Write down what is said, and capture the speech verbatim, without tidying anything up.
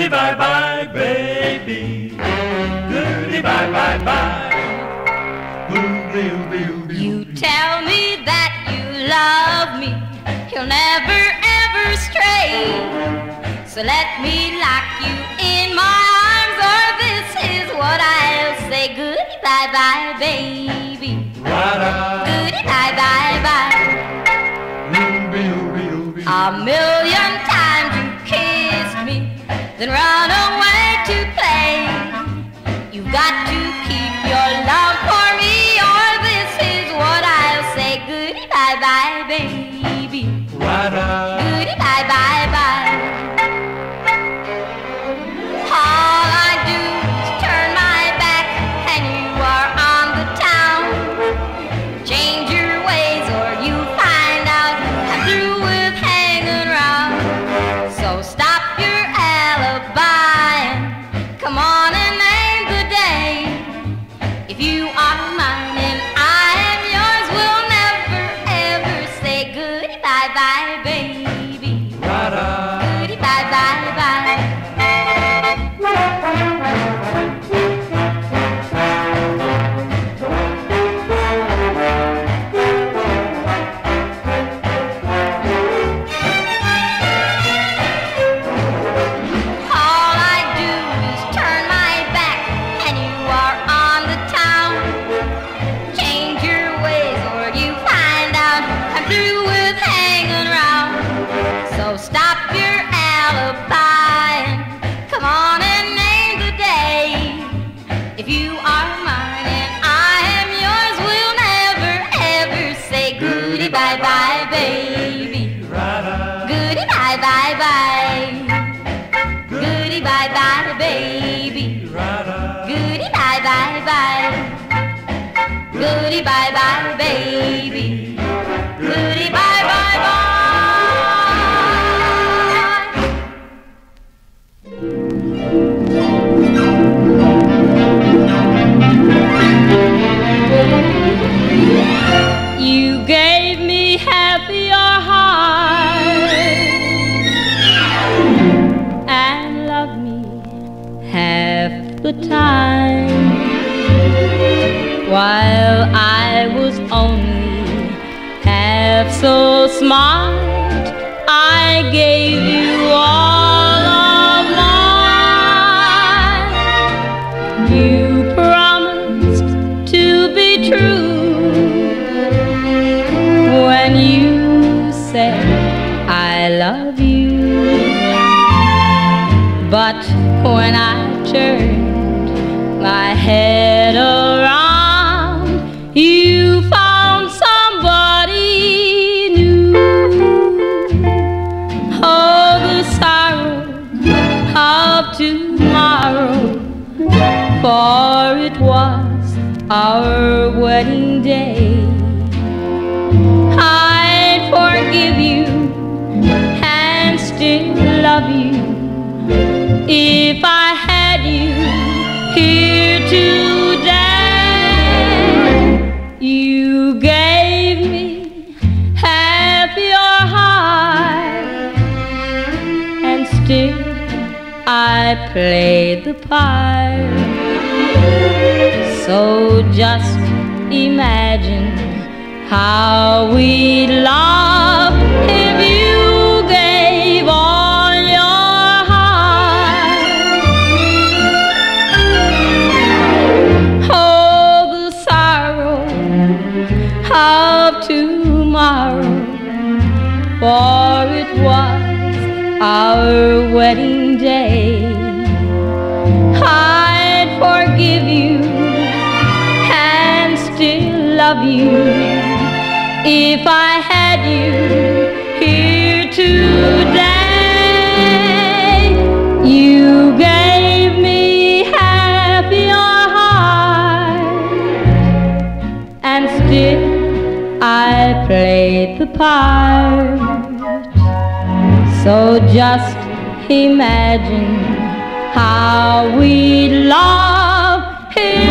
Goodie, bye-bye, baby. Goodie, bye-bye-bye. You tell me that you love me, you'll never ever stray. So let me lock you in my arms, or this is what I'll say. Goodie, bye-bye, baby. Goodie, bye-bye-bye. A million times you kissed me, then run away to play. You've got to keep your love for me, or this is what I'll say. Goodie, bye-bye, baby. Goodie, bye-bye-bye. All I do is turn my back and you are on the town. Change your ways or you find out I'm through with hanging around. So stop your alibi and come on and name the day. If you are mine and I am yours, we'll never ever say goodie, bye-bye, baby. Goodie, bye-bye-bye. Goodie, bye-bye, baby. Goodie, bye-bye-bye. You gave me half your heart and loved me half the time, while I was only half so smart. I gave you all of mine. You promised to be true when you said I love you. But when I turned my head around, you found somebody new. Oh, the sorrow of tomorrow, for it was our wedding day. I'd forgive you and still love you if I had you here today. You gave me half your heart, and still I played the part. So just imagine how we'd love if you gave all your heart. Oh, the sorrow of tomorrow, for it was our wedding day. I'd forgive you and still love you if I had you here today. You gave me half your heart, and still I played the part. So just imagine how we'd love him